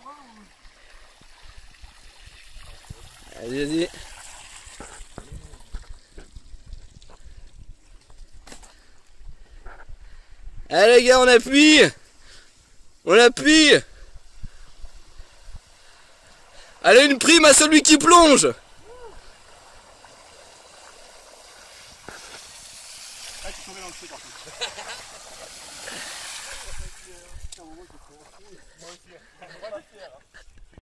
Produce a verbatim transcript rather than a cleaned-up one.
Allez, vas-y. Allez les gars, on appuie. On appuie. Allez, une prime à celui qui plonge. Ah, tu tombais dans le feu par contre. Moi aussi, on va la faire.